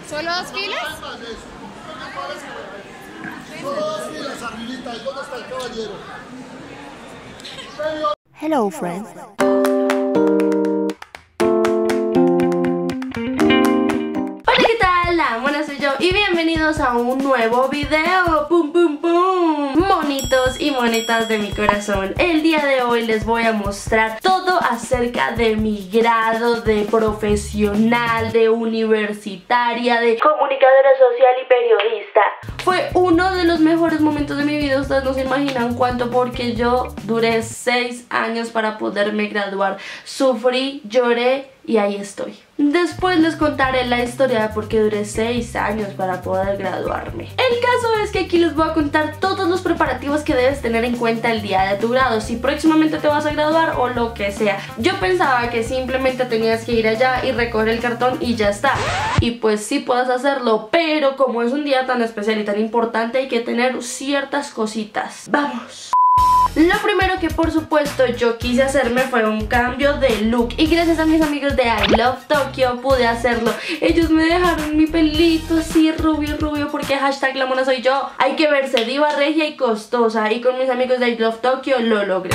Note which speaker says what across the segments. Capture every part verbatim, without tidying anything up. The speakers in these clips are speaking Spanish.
Speaker 1: ¿Solo dos filas?
Speaker 2: Solo dos filas, arribita. ¿Dónde está el caballero?
Speaker 3: Hello, friends.
Speaker 4: Hola, ¿qué tal? La mona soy yo y bienvenidos a un nuevo video. ¡Pum, pum, pum! Monitos y monitas de mi corazón, el día de hoy les voy a mostrar todo acerca de mi grado de profesional, de universitaria, de comunicadora social y periodista. Fue uno de los mejores momentos de mi vida, ustedes no se imaginan cuánto, porque yo duré seis años para poderme graduar. Sufrí, lloré y ahí estoy. Después les contaré la historia de por qué duré seis años para poder graduarme. El caso es que aquí les voy a contar todos los preparativos que debes tener en cuenta el día de tu grado, si próximamente te vas a graduar o lo que sea. Yo pensaba que simplemente tenías que ir allá y recoger el cartón y ya está. Y pues sí puedes hacerlo, pero como es un día tan especial y tan importante, hay que tener ciertas cositas. ¡Vamos! Lo primero que por supuesto yo quise hacerme fue un cambio de look, y gracias a mis amigos de I Love Tokyo pude hacerlo. Ellos me dejaron mi pelito así rubio rubio porque hashtag la mona soy yo. Hay que verse diva, regia y costosa, y con mis amigos de I Love Tokyo lo logré.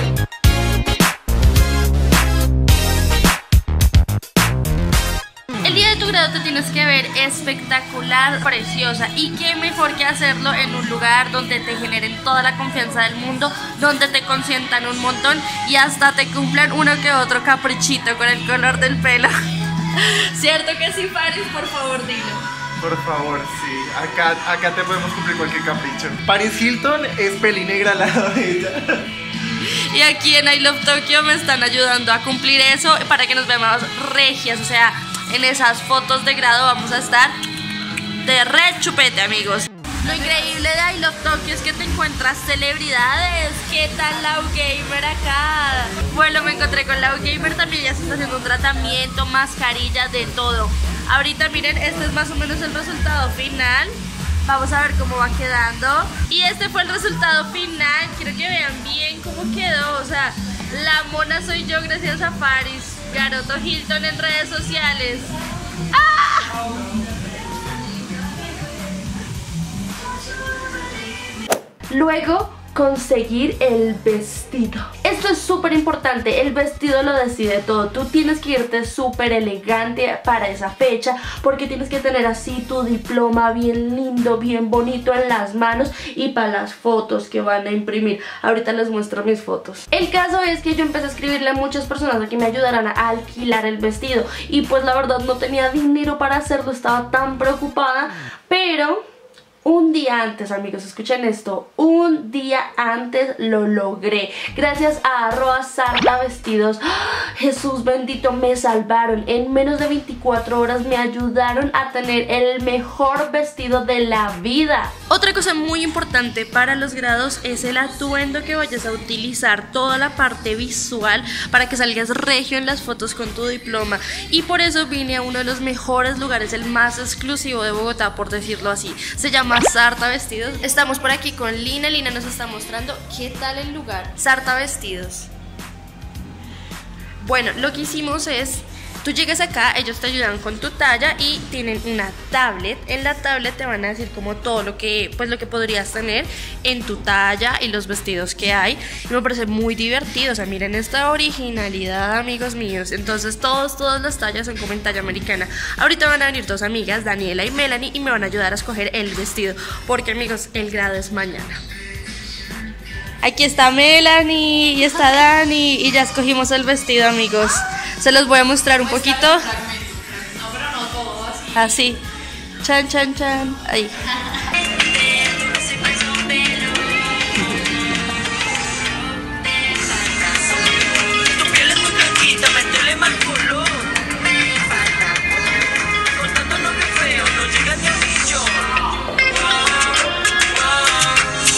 Speaker 4: El día de tu grado te tienes que ver espectacular, preciosa, y qué mejor que hacerlo en un lugar donde te generen toda la confianza del mundo, donde te consientan un montón y hasta te cumplan uno que otro caprichito con el color del pelo. ¿Cierto que sí, Paris? Por favor, dilo.
Speaker 5: Por favor, sí. Acá, acá te podemos cumplir cualquier capricho. Paris Hilton es pelinegra al lado de ella.
Speaker 4: Y aquí en I Love Tokyo me están ayudando a cumplir eso para que nos veamos regias, o sea, en esas fotos de grado vamos a estar de red chupete, amigos. Lo increíble de I Love Tokyo es que te encuentras celebridades. ¿Qué tal Lau Gamer acá? Bueno, me encontré con Lau Gamer también, ya se está haciendo un tratamiento, mascarilla, de todo. Ahorita miren, este es más o menos el resultado final. Vamos a ver cómo va quedando. Y este fue el resultado final. Quiero que vean bien cómo quedó. O sea, la mona soy yo gracias a Paris Garoto Hilton en redes sociales. ¡Ah! Luego, conseguir el vestido. Esto es súper importante, el vestido lo decide todo. Tú tienes que irte súper elegante para esa fecha, porque tienes que tener así tu diploma bien lindo, bien bonito en las manos, y para las fotos que van a imprimir. Ahorita les muestro mis fotos. El caso es que yo empecé a escribirle a muchas personas a que me ayudaran a alquilar el vestido, y pues la verdad no tenía dinero para hacerlo, estaba tan preocupada, pero un día antes, amigos, escuchen esto, un día antes lo logré. Gracias a arroba Sarta Vestidos. ¡Oh! Jesús bendito, me salvaron. En menos de veinticuatro horas me ayudaron a tener el mejor vestido de la vida. Otra cosa muy importante para los grados es el atuendo que vayas a utilizar, toda la parte visual para que salgas regio en las fotos con tu diploma. Y por eso vine a uno de los mejores lugares, el más exclusivo de Bogotá, por decirlo así. Se llama Sarta Vestidos. Estamos por aquí con Lina. Lina nos está mostrando qué tal el lugar. Sarta Vestidos. Bueno, lo que hicimos es, tú llegas acá, ellos te ayudan con tu talla y tienen una tablet. En la tablet te van a decir como todo lo que, pues lo que podrías tener en tu talla y los vestidos que hay. Y me parece muy divertido, o sea, miren esta originalidad, amigos míos. Entonces todos, todas las tallas son como en talla americana. Ahorita van a venir dos amigas, Daniela y Melanie, y me van a ayudar a escoger el vestido, porque, amigos, el grado es mañana. Aquí está Melanie y está Dani, y ya escogimos el vestido, amigos. Se los voy a mostrar un poquito. Así. Chan, chan, chan. Ahí.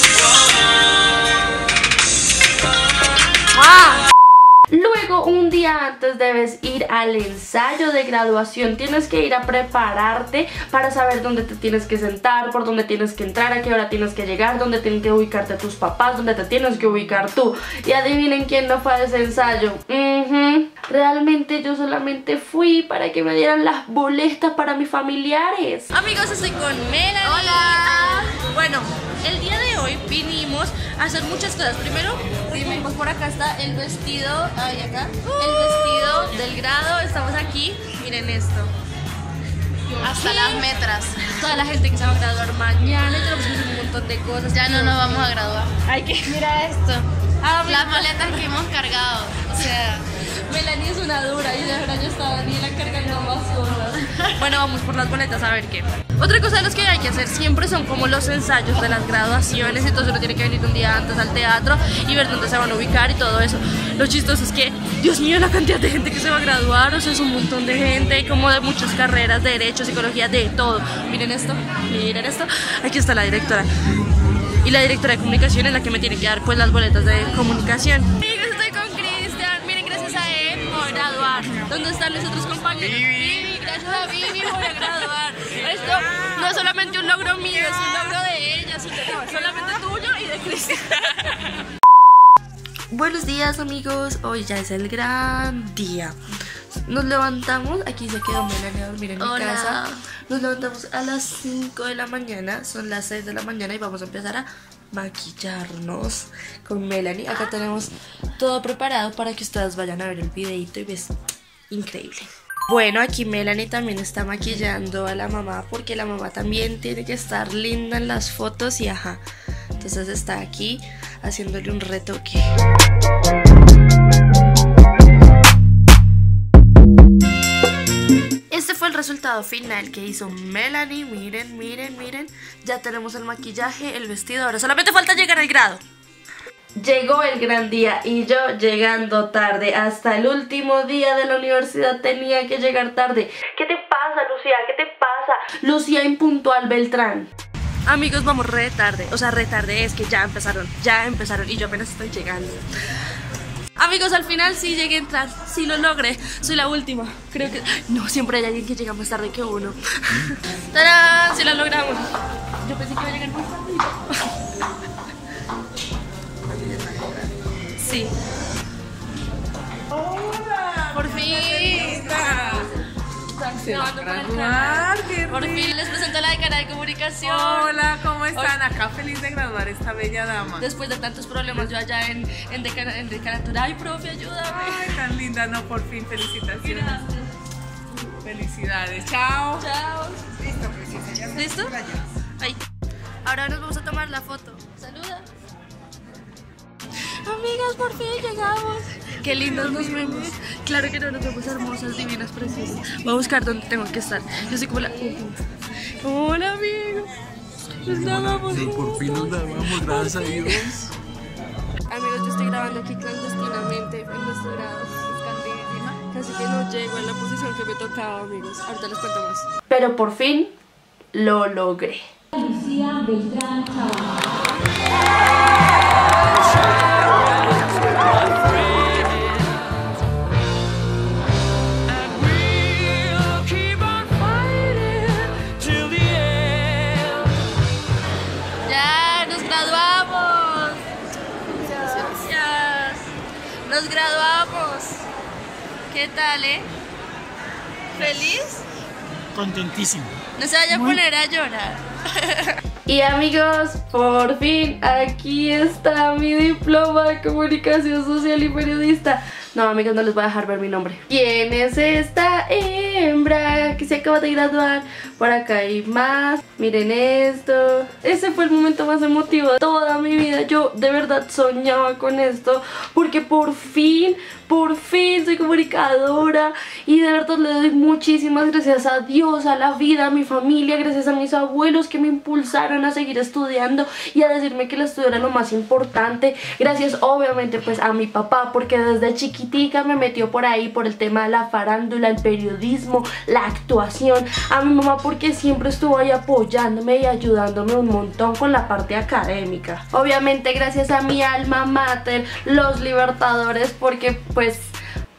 Speaker 4: Luego, un día día antes debes ir al ensayo de graduación. Tienes que ir a prepararte para saber dónde te tienes que sentar, por dónde tienes que entrar, a qué hora tienes que llegar, dónde tienen que ubicarte tus papás, dónde te tienes que ubicar tú. Y adivinen quién no fue a ese ensayo. Uh-huh. Realmente yo solamente fui para que me dieran las boletas para mis familiares.
Speaker 1: Amigos, estoy con Melanie.
Speaker 4: Hola.
Speaker 1: Bueno, el día de hoy vinimos a hacer muchas cosas. Primero, vinimos por acá, está el vestido, ahí acá, el vestido del grado. Estamos aquí, miren esto.
Speaker 3: Hasta
Speaker 1: Aquí,
Speaker 3: las metras.
Speaker 1: toda la gente que se va a graduar mañana, y tenemos que hacer un montón de cosas.
Speaker 3: Ya no nos vamos a graduar.
Speaker 1: Hay que, mira esto. Ah,
Speaker 3: Las maletas que hemos cargado. O sea,
Speaker 1: Melanie es una dura y de verdad yo estaba Daniela cargando más cosas. Bueno, vamos por las boletas a ver qué. Otra cosa de los que hay que hacer siempre son como los ensayos de las graduaciones. Entonces uno tiene que venir un día antes al teatro y ver dónde se van a ubicar y todo eso. Lo chistoso es que, Dios mío, la cantidad de gente que se va a graduar. O sea, es un montón de gente, como de muchas carreras, de derecho, psicología, de todo. Miren esto, miren esto. Aquí está la directora. Y la directora de comunicación es la que me tiene que dar pues las boletas de comunicación. Amigos, estoy con Cristian. Miren, gracias a él voy a graduar. ¿Dónde están los otros compañeros? Vivi, gracias a Vivi voy a graduar. Esto no es solamente un logro mío, es un logro de ella, así que no, es solamente tuyo y de Cristian.
Speaker 4: Buenos días, amigos, hoy ya es el gran día. Nos levantamos, aquí se quedó Melanie a dormir en mi
Speaker 1: Hola.
Speaker 4: casa. Nos levantamos a las cinco de la mañana, son las seis de la mañana y vamos a empezar a maquillarnos con Melanie. Acá tenemos todo preparado para que ustedes vayan a ver el videito y ves, increíble. Bueno, aquí Melanie también está maquillando a la mamá porque la mamá también tiene que estar linda en las fotos y ajá. Entonces está aquí haciéndole un retoque. Este fue el resultado final que hizo Melanie. Miren, miren, miren. Ya tenemos el maquillaje, el vestido. Ahora solamente falta llegar al grado. Llegó el gran día y yo llegando tarde. Hasta el último día de la universidad tenía que llegar tarde. ¿Qué te pasa, Lucía? ¿Qué te pasa? Lucía impuntual Beltrán. Amigos, vamos re tarde. O sea, re tarde es que ya empezaron. Ya empezaron y yo apenas estoy llegando. Amigos, al final sí llegué a entrar, sí lo logré, soy la última. Creo que... No, siempre hay alguien que llega más tarde que uno. ¡Tarán! Sí lo logramos. Yo pensé que iba a llegar más tarde. Sí.
Speaker 6: Hola,
Speaker 1: Por fin.
Speaker 6: Se va a
Speaker 1: Grabando para el
Speaker 6: graduar,
Speaker 1: canal.
Speaker 6: qué
Speaker 1: Por fin
Speaker 6: rico.
Speaker 1: les presento a la decana de comunicación.
Speaker 6: Hola, ¿cómo están? Acá feliz de graduar esta bella dama.
Speaker 1: Después de tantos problemas, yo allá en, en, decana, en decanatura. Ay, profe, ayúdame.
Speaker 6: Ay, tan linda, no, por fin, felicitaciones. Felicidades, chao.
Speaker 1: Chao.
Speaker 6: Listo, preciosa, ya
Speaker 1: ¿Listo?
Speaker 6: se vaya.
Speaker 1: Ahí. Ahora nos vamos a tomar la foto. Saluda. Amigas, por fin llegamos. Qué lindos nos vemos. Claro que no, nos vemos hermosas, divinas, preciosas. Voy a buscar dónde tengo que estar. Yo soy como la... Hola, amigos. Nos grabamos.
Speaker 7: Sí, por fin nos grabamos, gracias a Dios.
Speaker 4: Amigos, yo estoy grabando aquí clandestinamente en nuestro grado. Casi que no llego en la posición que me tocaba, amigos. Ahorita les cuento más. Pero por fin lo logré.
Speaker 8: Lucía Beltrán Chavarría.
Speaker 1: Ya nos graduamos. Gracias. Nos graduamos. ¿Qué tal, eh? ¿Feliz?
Speaker 7: Contentísimo.
Speaker 1: No se vaya a poner a llorar.
Speaker 4: Y amigos, por fin aquí está mi diploma de comunicación social y periodista. No, amigos, no les voy a dejar ver mi nombre. ¿Quién es esta hembra que se acaba de graduar? Por acá hay más. Miren esto. Ese fue el momento más emotivo de toda mi vida. Yo de verdad soñaba con esto porque por fin, por fin soy comunicadora. Y de verdad le doy muchísimas gracias a Dios, a la vida, a mi familia. Gracias a mis abuelos que me impulsaron a seguir estudiando y a decirme que el estudio era lo más importante. Gracias obviamente pues a mi papá, porque desde chiquita me metió por ahí por el tema de la farándula, el periodismo, la actuación. A mi mamá porque siempre estuvo ahí apoyándome y ayudándome un montón con la parte académica. Obviamente gracias a mi alma mater, los Libertadores, porque pues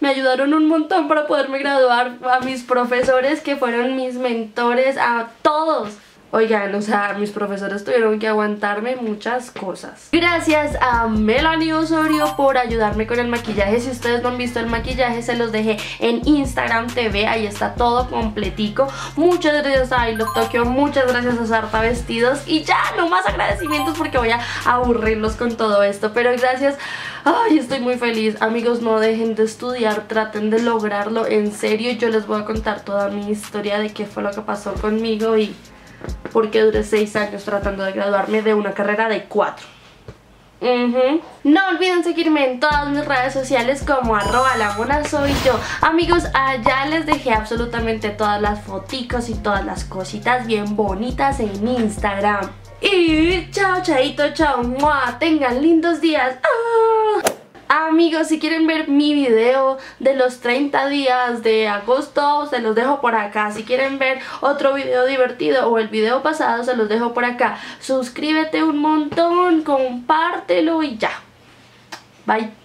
Speaker 4: me ayudaron un montón para poderme graduar, a mis profesores que fueron mis mentores, a todos. Oigan, o sea, mis profesores tuvieron que aguantarme muchas cosas. Gracias a Melanie Osorio por ayudarme con el maquillaje. Si ustedes no han visto el maquillaje, se los dejé en Instagram T V. Ahí está todo completico. Muchas gracias a I Love Tokyo, muchas gracias a Sarta Vestidos. Y ya, no más agradecimientos porque voy a aburrirlos con todo esto. Pero gracias. Ay, estoy muy feliz. Amigos, no dejen de estudiar, traten de lograrlo. En serio, yo les voy a contar toda mi historia de qué fue lo que pasó conmigo y porque duré seis años tratando de graduarme de una carrera de cuatro. Uh-huh. No olviden seguirme en todas mis redes sociales como arroba la mona soy yo. Amigos, allá les dejé absolutamente todas las foticos y todas las cositas bien bonitas en Instagram. Y chao, chaito, chao, ¡mua! Tengan lindos días. ¡Ah! Amigos, si quieren ver mi video de los treinta días de agosto, se los dejo por acá. Si quieren ver otro video divertido o el video pasado, se los dejo por acá. Suscríbete un montón, compártelo y ya. Bye.